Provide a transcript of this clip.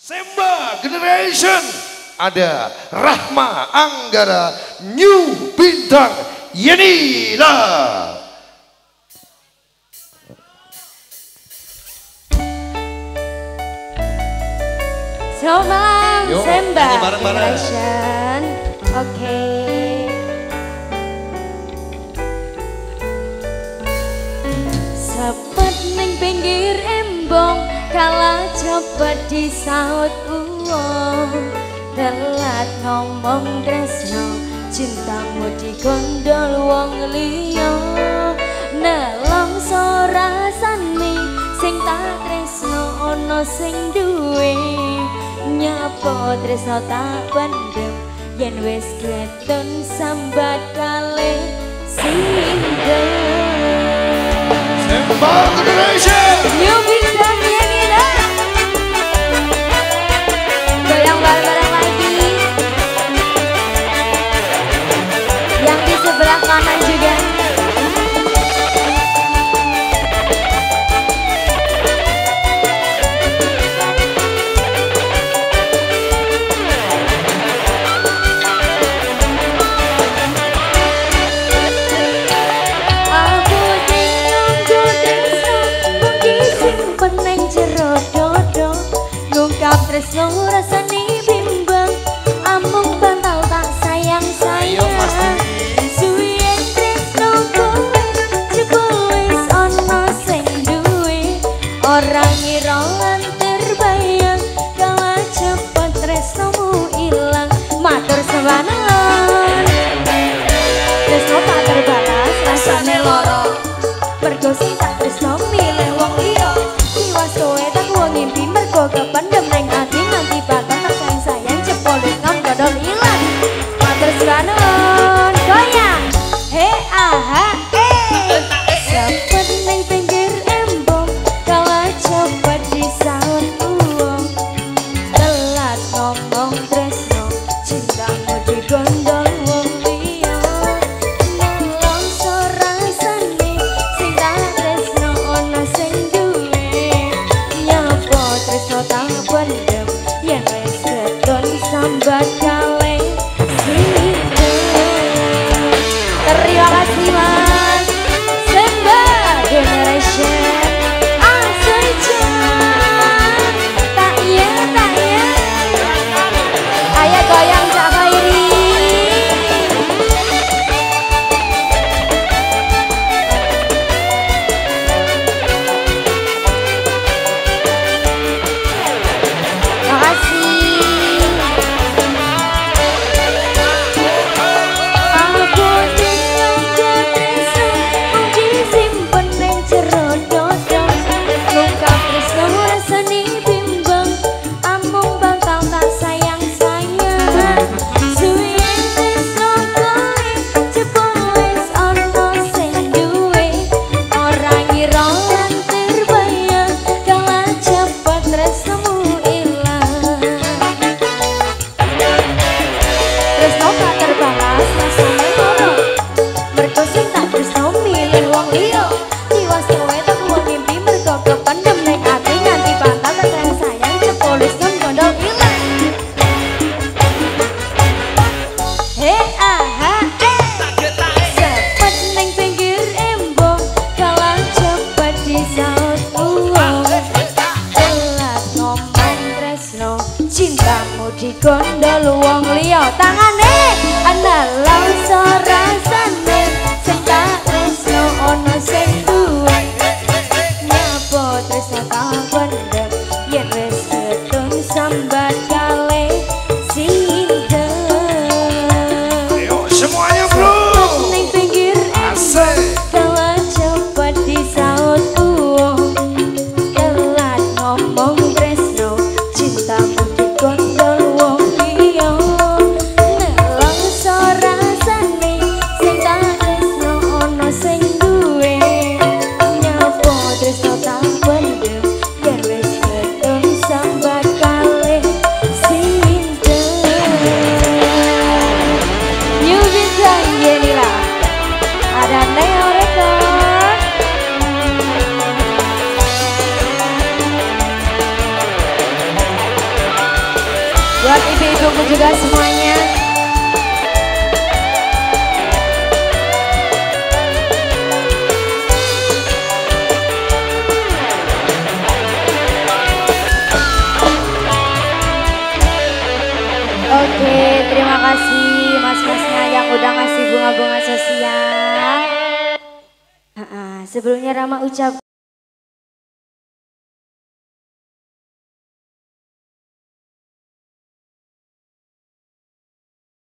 Semba Generation ada Rahma Anggara New Bintang Yenila. Selamat Semba Generation. Oke. Sepet ning pinggir embong kala cepet disaut uwong, telat ngomong tresno cintamu digondol wong liya, nelongso rasane sing tak tresno ana sing duwe, nyapa tresno tak pendem yen wis keton sambat kalih sinten. Semba Generation New Bintang Yenila. Goyang bareng-bareng lagi. Yang di sebelah kanan juga. Tresno rasane bimbang, amung bantal tak sayang-sayang. Suyen tresno kowe jebul wis ana sing duwe, ora ngira lan terbayang kala cepet tresnomu ilang. Matur sewanan tresno tak terbalas rasane loro, mergo sing tak tresno milih wong liya. Tiwas kowe tak wong ngimpi mergo kependem neng ati nganti bakal tak sayang jebol ngam godol ilang. Matur suwanon goyang he aha sepet neng pinggir embong kala cepet disaut uwong, telat ngomong tresno cintamu digondol wong liya, nelongso rasane sing tak tresno ana sing duwe, nyapa tresno tak pendem yen wis keton sambat kalih sinten. Terima kasih Mas Semba Generation. Tak ya ayo goyang Cak Khairi. Makasih. Aku dinyongko tresno mung disimpen ning jero dodo, ngungkap tresno rasane bimbang, amung bantal tak sayang-sayang. Suyen tresno kowe jebul wis ana sing duwe, ora ngira lan terbayang kala cepet tresnomu ilang. Tresno tak terbalas rasane loro, mergo sing tak tresno milih wong liya. Tiwas kowe tak wong ngimpi mergo kependem neng ati nganti bakal tak sayang jebul wis gondol ilang. He aha sepet neng pinggir embong kala cepet disaut uwong, telat ngomong tresno cintamu digondol wong liya. Tangane nelongso rasane sing tak tresno ana sing duwe, nyapa tresno tak pendem yen wis keton sambat kalih sinten. Ayo semuanya bro. Ning pinggir Asik. kala cepet disaut uwong, telat ngomong tresno cintamu digondol wong liya, nelongso rasane sing tak tresno ana sing duwe, nyapa tresno tak pendem yen wis keton sambat kalih Buat ibu-ibuku juga semuanya. Oke, terima kasih mas-masnya yang udah ngasih bunga-bunga sosial. Sebelumnya Rama ucap